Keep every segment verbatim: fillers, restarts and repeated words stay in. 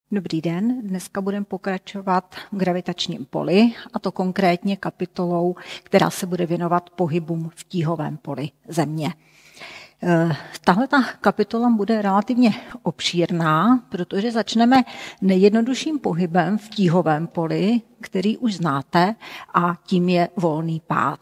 Dobrý den, dneska budeme pokračovat v gravitačním poli, a to konkrétně kapitolou, která se bude věnovat pohybům v tíhovém poli Země. Tahle ta kapitola bude relativně obšírná, protože začneme nejjednodušším pohybem v tíhovém poli, který už znáte, a tím je volný pád.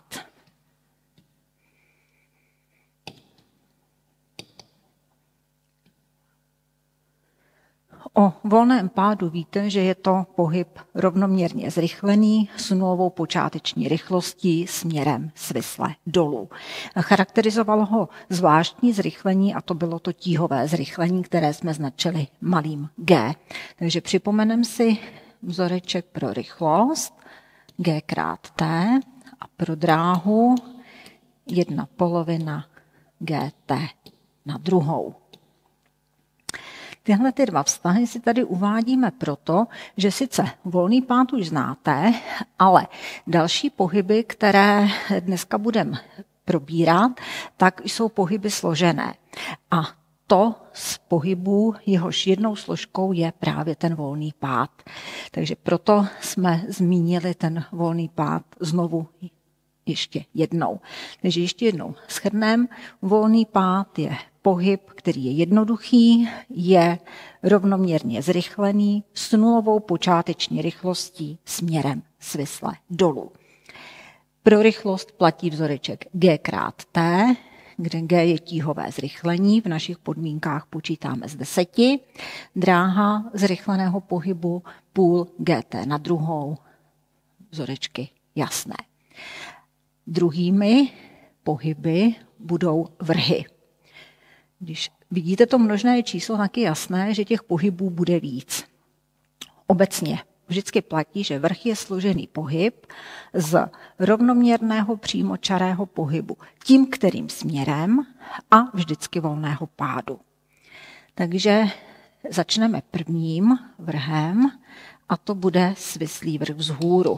O volném pádu víte, že je to pohyb rovnoměrně zrychlený s nulovou počáteční rychlostí směrem svisle dolů. Charakterizovalo ho zvláštní zrychlení, a to bylo to tíhové zrychlení, které jsme značili malým g. Takže připomeneme si vzoreček pro rychlost g krát t a pro dráhu jedna polovina gt na druhou. Tyhle ty dva vztahy si tady uvádíme proto, že sice volný pád už znáte, ale další pohyby, které dneska budeme probírat, tak jsou pohyby složené. A to z pohybů, jehož jednou složkou je právě ten volný pád. Takže proto jsme zmínili ten volný pád znovu ještě jednou. Takže ještě jednou shrneme, volný pád je pohyb, který je jednoduchý, je rovnoměrně zrychlený s nulovou počáteční rychlostí směrem svisle dolů. Pro rychlost platí vzoreček g krát t, kde g je tíhové zrychlení, v našich podmínkách počítáme z deseti, dráha zrychleného pohybu půl gt na druhou, vzorečky jasné. Druhými pohyby budou vrhy. Když vidíte to množné číslo, tak je jasné, že těch pohybů bude víc. Obecně vždycky platí, že vrch je složený pohyb z rovnoměrného přímočarého pohybu tím, kterým směrem, a vždycky volného pádu. Takže začneme prvním vrhem, a to bude svislý vrch vzhůru.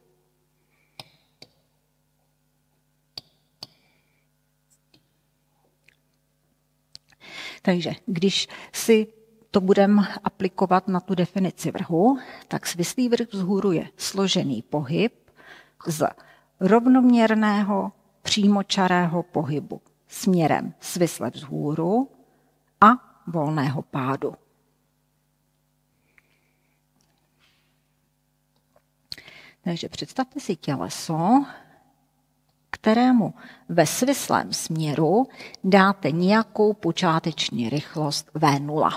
Takže když si to budeme aplikovat na tu definici vrhu, tak svislý vrch vzhůru je složený pohyb z rovnoměrného přímočarého pohybu směrem svisle vzhůru a volného pádu. Takže představte si těleso, kterému ve svislém směru dáte nějakou počáteční rychlost v nula.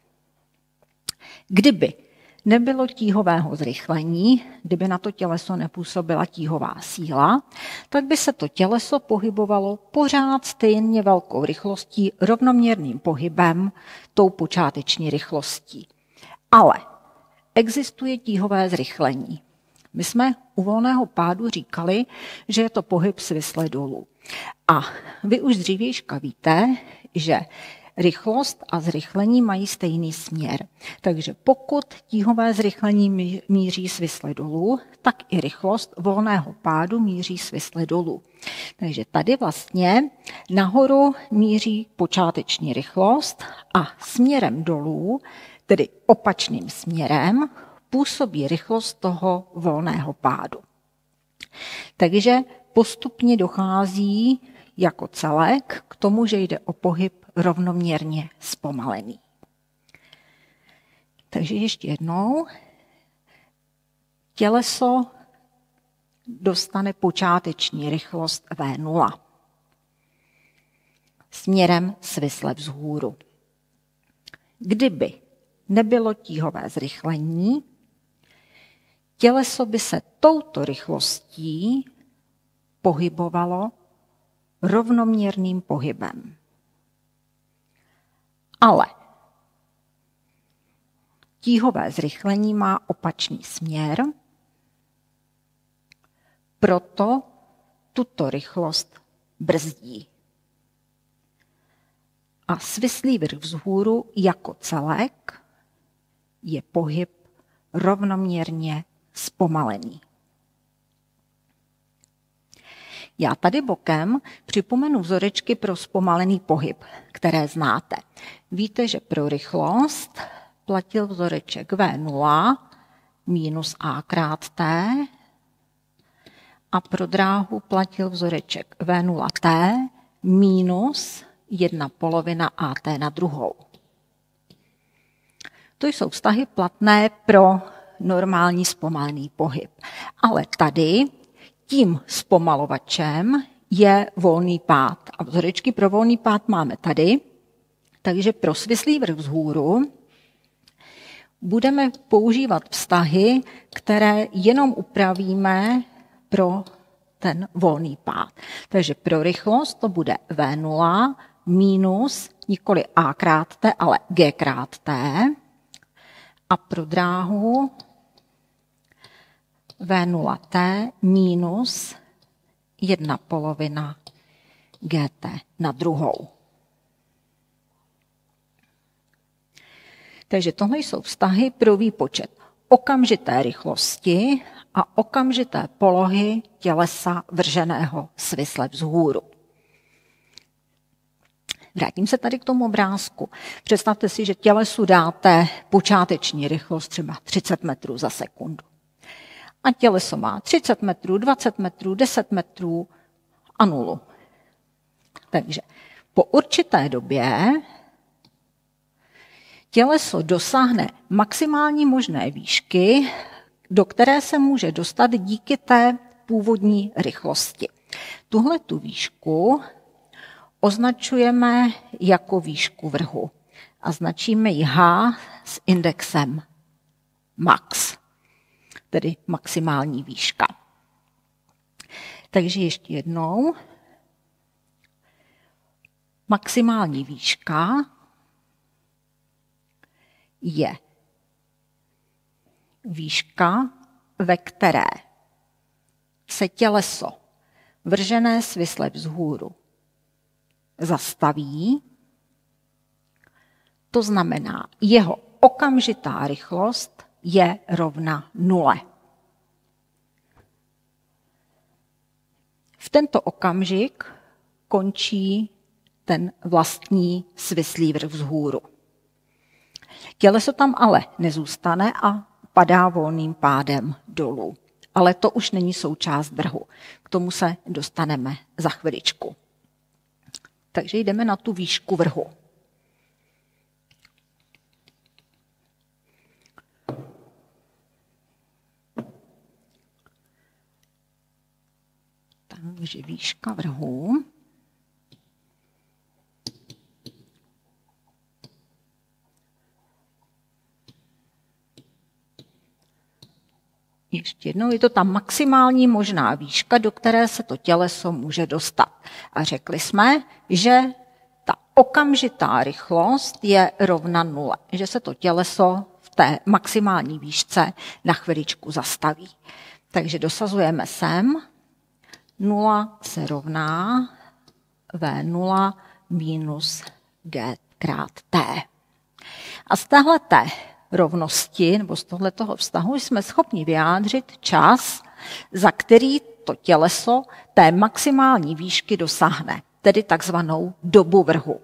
Kdyby nebylo tíhového zrychlení, kdyby na to těleso nepůsobila tíhová síla, tak by se to těleso pohybovalo pořád stejně velkou rychlostí, rovnoměrným pohybem, tou počáteční rychlostí. Ale existuje tíhové zrychlení. My jsme u volného pádu říkali, že je to pohyb svisle dolů. A vy už z dřívějška víte, že rychlost a zrychlení mají stejný směr. Takže pokud tíhové zrychlení míří svisle dolů, tak i rychlost volného pádu míří svisle dolů. Takže tady vlastně nahoru míří počáteční rychlost a směrem dolů, tedy opačným směrem, působí rychlost toho volného pádu. Takže postupně dochází jako celek k tomu, že jde o pohyb rovnoměrně zpomalený. Takže ještě jednou. Těleso dostane počáteční rychlost v nula směrem svisle vzhůru. Kdyby nebylo tíhové zrychlení, těleso by se touto rychlostí pohybovalo rovnoměrným pohybem. Ale tíhové zrychlení má opačný směr, proto tuto rychlost brzdí. A svislý vrch vzhůru jako celek je pohyb rovnoměrně zpomalený. Já tady bokem připomenu vzorečky pro zpomalený pohyb, které znáte. Víte, že pro rychlost platil vzoreček V nula minus A krát T a pro dráhu platil vzoreček V nula T minus jedna polovina A T na druhou. To jsou vztahy platné pro normální zpomalený pohyb. Ale tady tím zpomalovačem je volný pád. A vzorečky pro volný pád máme tady. Takže pro svislý vrch vzhůru budeme používat vztahy, které jenom upravíme pro ten volný pád. Takže pro rychlost to bude V nula minus nikoli A krát T, ale G krát T. A pro dráhu V nula T minus jedna polovina G T na druhou. Takže tohle jsou vztahy pro výpočet okamžité rychlosti a okamžité polohy tělesa vrženého svisle vzhůru. Vrátím se tady k tomu obrázku. Představte si, že tělesu dáte počáteční rychlost třeba třicet metrů za sekundu. A těleso má třicet metrů, dvacet metrů, deset metrů a nulu. Takže po určité době těleso dosáhne maximální možné výšky, do které se může dostat díky té původní rychlosti. Tuhle tu výšku označujeme jako výšku vrhu a značíme ji H s indexem max, tedy maximální výška. Takže ještě jednou. Maximální výška je výška, ve které se těleso vržené svisle vzhůru zastaví, to znamená, jeho okamžitá rychlost je rovna nule. V tento okamžik končí ten vlastní svislý vrch vzhůru. Těleso tam ale nezůstane a padá volným pádem dolů. Ale to už není součást vrhu. K tomu se dostaneme za chviličku. Takže jdeme na tu výšku vrhu. Takže výška vrhu ještě jednou, je to ta maximální možná výška, do které se to těleso může dostat. A řekli jsme, že ta okamžitá rychlost je rovna nule, že se to těleso v té maximální výšce na chviličku zastaví. Takže dosazujeme sem, nula se rovná V nula minus G krát T. A z téhleté rovnosti nebo z tohletoho vztahu jsme schopni vyjádřit čas, za který to těleso té maximální výšky dosáhne, tedy takzvanou dobu vrhu.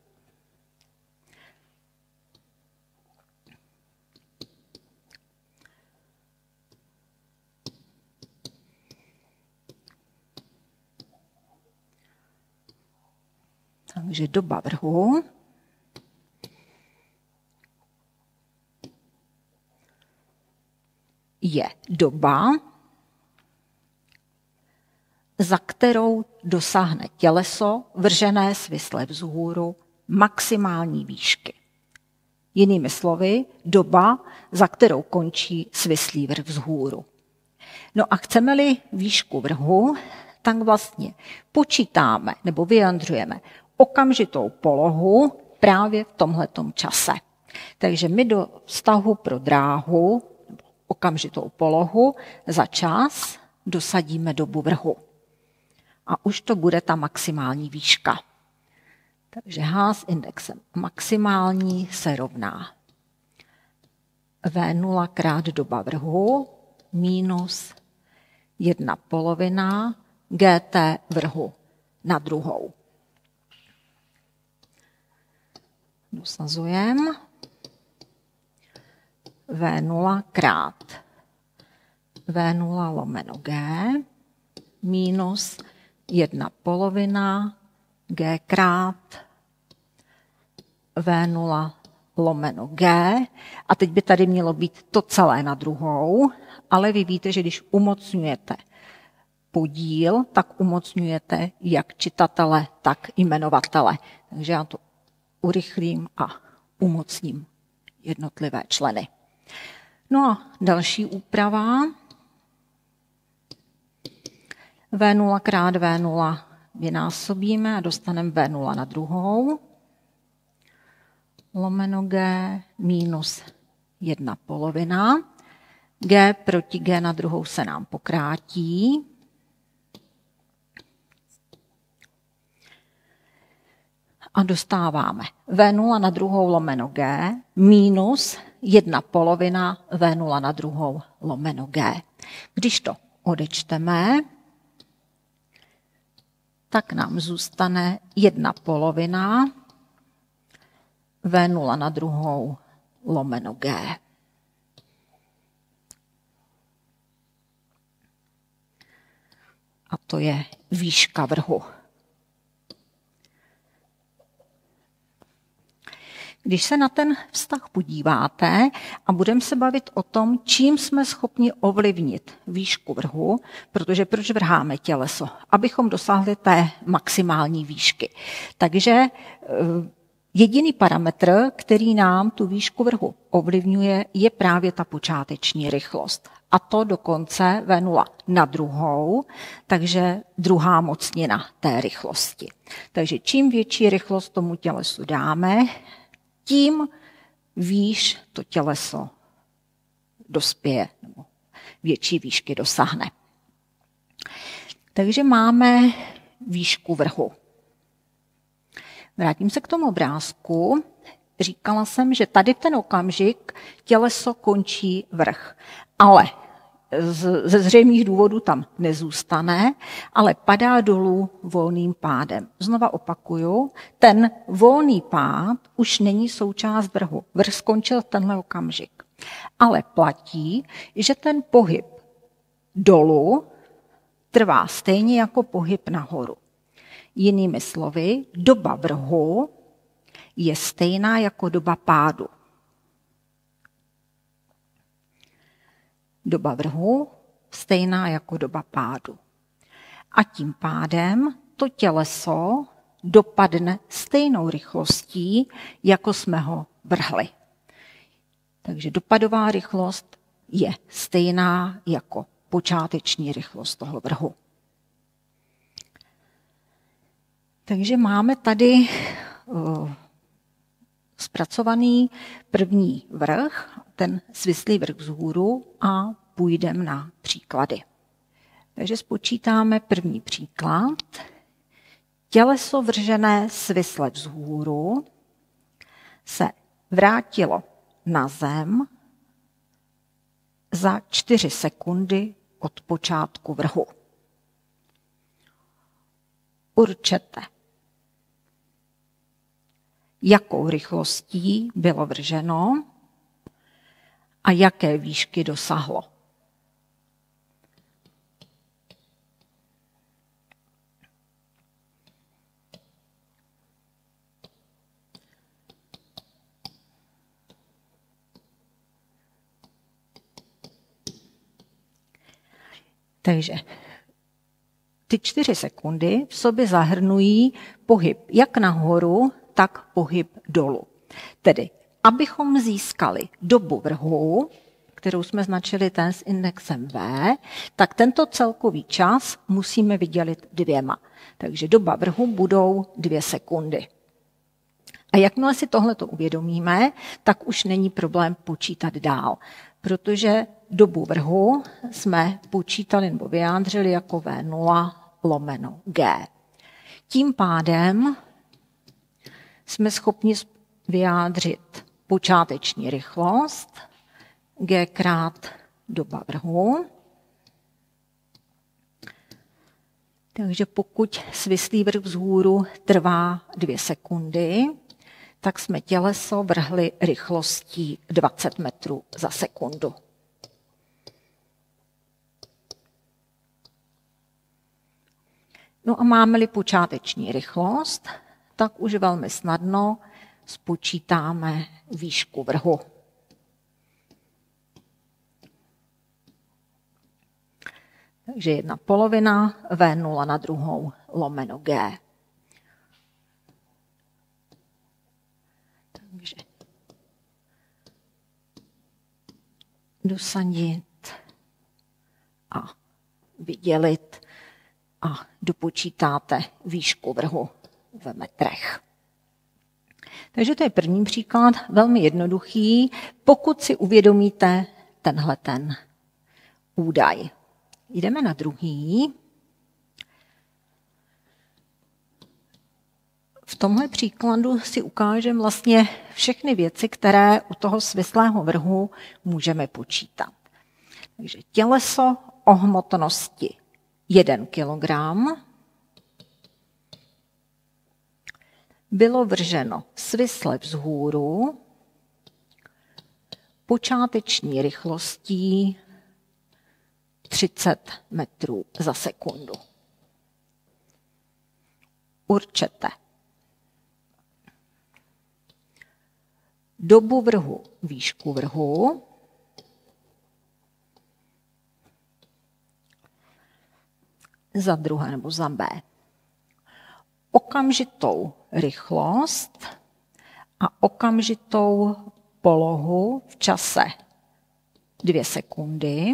Takže doba vrhu je doba, za kterou dosáhne těleso vržené svisle vzhůru maximální výšky. Jinými slovy, doba, za kterou končí svislý vrch vzhůru. No a chceme-li výšku vrhu, tak vlastně počítáme nebo vyjadřujeme okamžitou polohu právě v tomhletom čase. Takže my do vztahu pro dráhu okamžitou polohu za čas dosadíme dobu vrhu. A už to bude ta maximální výška. Takže H s indexem maximální se rovná V nula krát doba vrhu minus jedna polovina G T vrhu na druhou. Dosazujeme. V nula krát V nula lomeno G minus jedna polovina G krát V nula lomeno G. A teď by tady mělo být to celé na druhou, ale vy víte, že když umocňujete podíl, tak umocňujete jak čitatele, tak jmenovatele. Takže já to urychlím a umocním jednotlivé členy. No a další úprava. V nula krát V nula vynásobíme a dostaneme V nula na druhou. Lomeno G minus jedna polovina. G proti G na druhou se nám pokrátí. A dostáváme V nula na druhou lomeno G minus jedna polovina V nula na druhou lomeno G. Když to odečteme, tak nám zůstane jedna polovina V nula na druhou lomeno G. A to je výška vrhu. Když se na ten vztah podíváte a budeme se bavit o tom, čím jsme schopni ovlivnit výšku vrhu, protože proč vrháme těleso? Abychom dosáhli té maximální výšky. Takže jediný parametr, který nám tu výšku vrhu ovlivňuje, je právě ta počáteční rychlost. A to dokonce V nula na druhou, takže druhá mocnina té rychlosti. Takže čím větší rychlost tomu tělesu dáme, tím výš to těleso dospěje, nebo větší výšky dosáhne. Takže máme výšku vrhu. Vrátím se k tomu obrázku. Říkala jsem, že tady v ten okamžik těleso končí vrch, ale ze zřejmých důvodů tam nezůstane, ale padá dolů volným pádem. Znova opakuju, ten volný pád už není součást vrhu. Vrch skončil v tenhle okamžik. Ale platí, že ten pohyb dolů trvá stejně jako pohyb nahoru. Jinými slovy, doba vrhu je stejná jako doba pádu. Doba vrhu stejná jako doba pádu. A tím pádem to těleso dopadne stejnou rychlostí, jako jsme ho vrhli. Takže dopadová rychlost je stejná jako počáteční rychlost toho vrhu. Takže máme tady uh, zpracovaný první vrch, ten svislý vrch vzhůru a půjdeme na příklady. Takže spočítáme první příklad. Těleso vržené svisle vzhůru se vrátilo na zem za čtyři sekundy od počátku vrhu. Určete, jakou rychlostí bylo vrženo a jaké výšky dosáhlo. Takže ty čtyři sekundy v sobě zahrnují pohyb jak nahoru, tak pohyb dolů. Tedy, abychom získali dobu vrhu, kterou jsme značili ten s indexem V, tak tento celkový čas musíme vydělit dvěma. Takže doba vrhu budou dvě sekundy. A jakmile si tohleto uvědomíme, tak už není problém počítat dál, protože dobu vrhu jsme počítali nebo vyjádřili jako V nula lomeno G. Tím pádem jsme schopni vyjádřit počáteční rychlost G krát doba vrhu. Takže pokud svislý vrch vzhůru trvá dvě sekundy, tak jsme těleso vrhli rychlostí dvacet metrů za sekundu. No a máme-li počáteční rychlost, tak už velmi snadno spočítáme výšku vrhu. Takže jedna polovina V nula na druhou lomeno G. Takže dosadit a vydělit a dopočítáte výšku vrhu ve metrech. Takže to je první příklad, velmi jednoduchý, pokud si uvědomíte tenhle ten údaj. Jdeme na druhý. V tomhle příkladu si ukážeme vlastně všechny věci, které u toho svislého vrhu můžeme počítat. Takže těleso o hmotnosti jeden kilogram bylo vrženo svisle vzhůru počáteční rychlostí třicet metrů za sekundu. Určete dobu vrhu, výšku vrhu, za druhé nebo za B. Okamžitou rychlost a okamžitou polohu v čase dvě sekundy.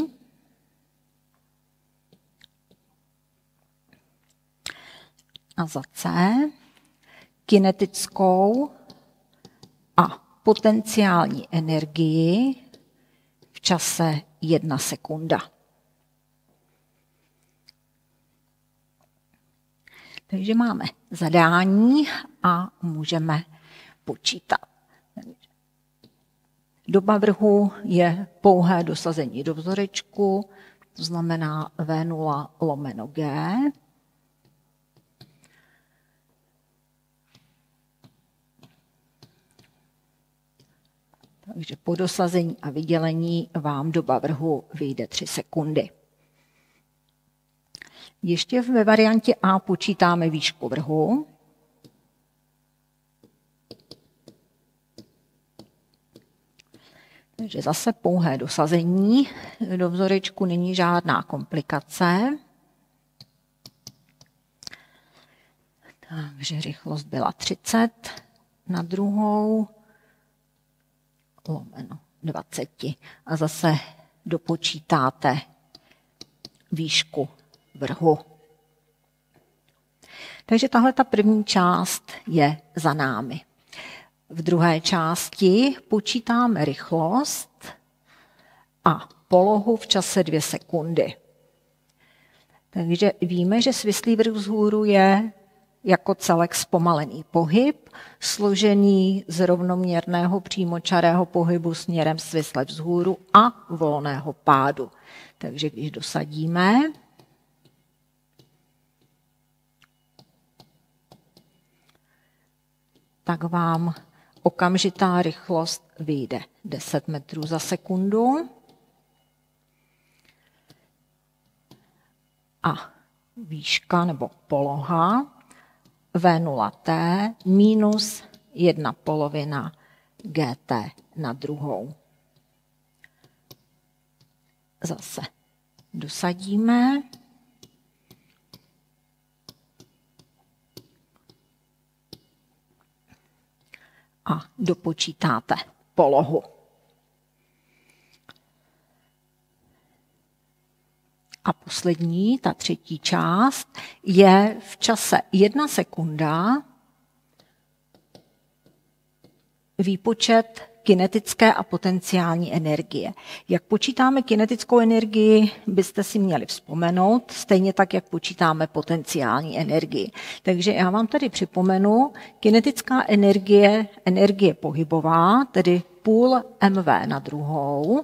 A za C kinetickou a potenciální energii v čase jedna sekunda. Takže máme zadání a můžeme počítat. Doba vrhu je pouhé dosazení do vzorečku, to znamená V nula lomeno G. Takže po dosazení a vydělení vám doba vrhu vyjde tři sekundy. Ještě ve variantě A počítáme výšku vrhu. Takže zase pouhé dosazení. Do vzorečku není žádná komplikace. Takže rychlost byla třicet na druhou lomeno dvacet. A zase dopočítáte výšku vrhu. Takže tahle ta první část je za námi. V druhé části počítáme rychlost a polohu v čase dvě sekundy. Takže víme, že svislý vrch vzhůru je jako celek zpomalený pohyb, složený z rovnoměrného přímočarého pohybu směrem svisle vzhůru a volného pádu. Takže když dosadíme, tak vám okamžitá rychlost vyjde deset metrů za sekundu a výška nebo poloha V nula T minus jedna polovina G T na druhou. Zase dosadíme. A dopočítáte polohu. A poslední, ta třetí část, je v čase jedna sekunda výpočet kinetické a potenciální energie. Jak počítáme kinetickou energii, byste si měli vzpomenout, stejně tak, jak počítáme potenciální energii. Takže já vám tady připomenu, kinetická energie, energie pohybová, tedy půl mv na druhou.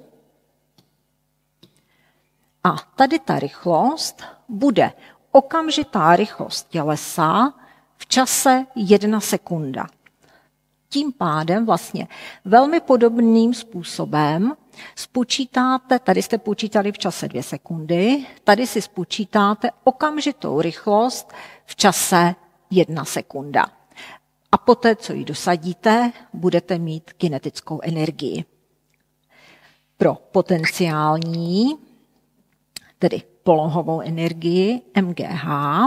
A tady ta rychlost bude okamžitá rychlost tělesa v čase jedna sekunda. Tím pádem vlastně velmi podobným způsobem spočítáte, tady jste počítali v čase dvě sekundy, tady si spočítáte okamžitou rychlost v čase jedna sekunda. A poté, co ji dosadíte, budete mít kinetickou energii. Pro potenciální, tedy polohovou energii M G H,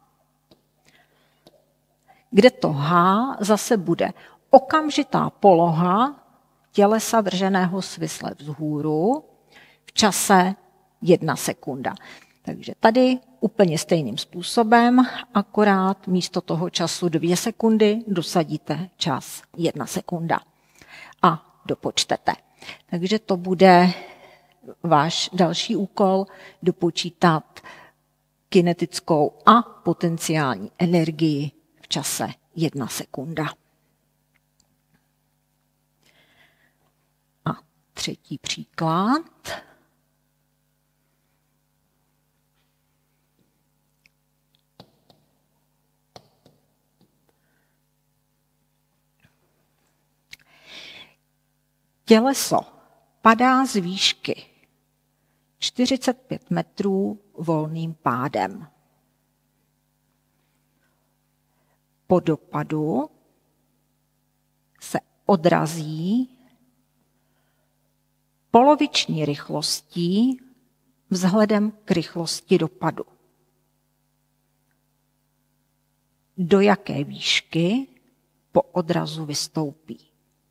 kde to H zase bude okamžitá poloha tělesa drženého svisle vzhůru v čase jedna sekunda. Takže tady úplně stejným způsobem, akorát místo toho času dvě sekundy dosadíte čas jedna sekunda a dopočtete. Takže to bude váš další úkol, dopočítat kinetickou a potenciální energii v čase jedna sekunda. A třetí příklad. Těleso padá z výšky čtyřicet pět metrů volným pádem. Po dopadu se odrazí poloviční rychlostí vzhledem k rychlosti dopadu. Do jaké výšky po odrazu vystoupí?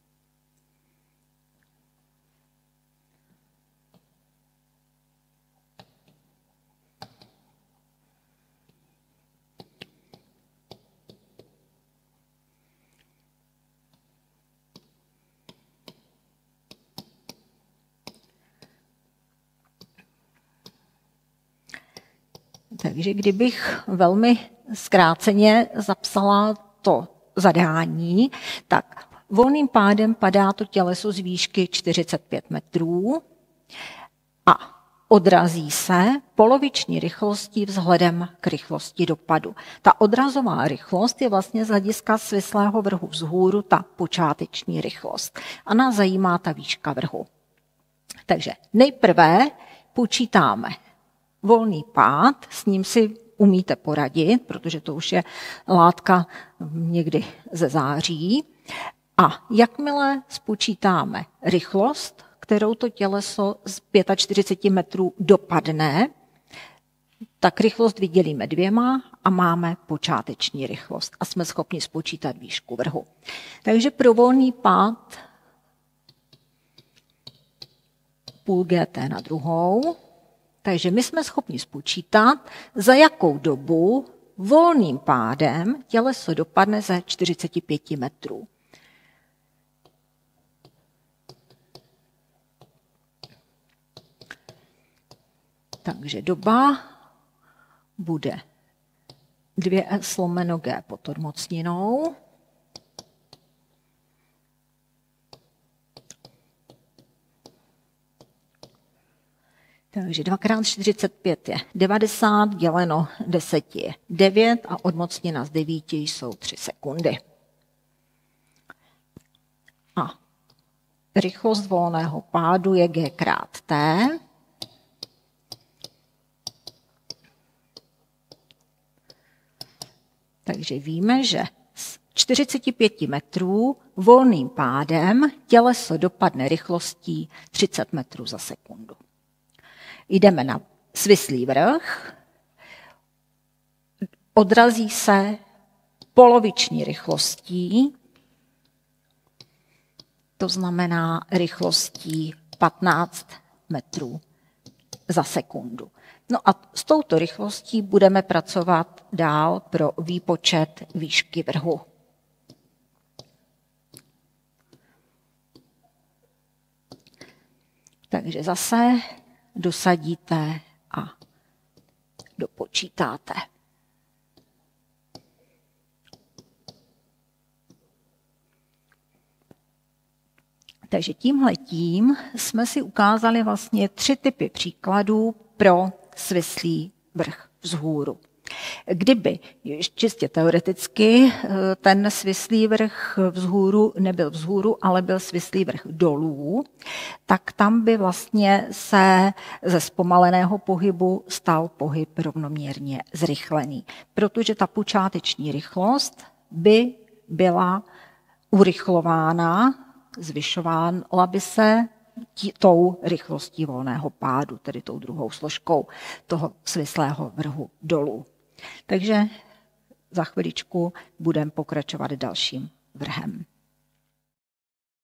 Takže kdybych velmi zkráceně zapsala to zadání, tak volným pádem padá to těleso z výšky čtyřicet pět metrů a odrazí se poloviční rychlostí vzhledem k rychlosti dopadu. Ta odrazová rychlost je vlastně z hlediska svislého vrhu vzhůru ta počáteční rychlost. A nás zajímá ta výška vrhu. Takže nejprve počítáme volný pád, s ním si umíte poradit, protože to už je látka někdy ze září. A jakmile spočítáme rychlost, kterou to těleso z čtyřicet pět metrů dopadne, tak rychlost vydělíme dvěma a máme počáteční rychlost a jsme schopni spočítat výšku vrhu. Takže pro volný pád půl gt na druhou. Takže my jsme schopni spočítat, za jakou dobu volným pádem těleso dopadne ze čtyřicet pět metrů. Takže doba bude dvě s lomeno g pod odmocninou. Takže dva krát čtyřicet pět je devadesát, děleno deset je devět a odmocnina z devíti jsou tři sekundy. A rychlost volného pádu je g krát t. Takže víme, že z čtyřicet pět metrů volným pádem těleso dopadne rychlostí třicet metrů za sekundu. Jdeme na svislý vrch, odrazí se poloviční rychlostí, to znamená rychlostí patnáct metrů za sekundu. No a s touto rychlostí budeme pracovat dál pro výpočet výšky vrhu. Takže zase dosadíte a dopočítáte. Takže tímhletím jsme si ukázali vlastně tři typy příkladů pro svislý vrch vzhůru. Kdyby čistě teoreticky ten svislý vrch vzhůru nebyl vzhůru, ale byl svislý vrch dolů, tak tam by vlastně se ze zpomaleného pohybu stal pohyb rovnoměrně zrychlený, protože ta počáteční rychlost by byla urychlována, zvyšovala by se tí, tou rychlostí volného pádu, tedy tou druhou složkou toho svislého vrhu dolů. Takže za chviličku budeme pokračovat dalším vrhem.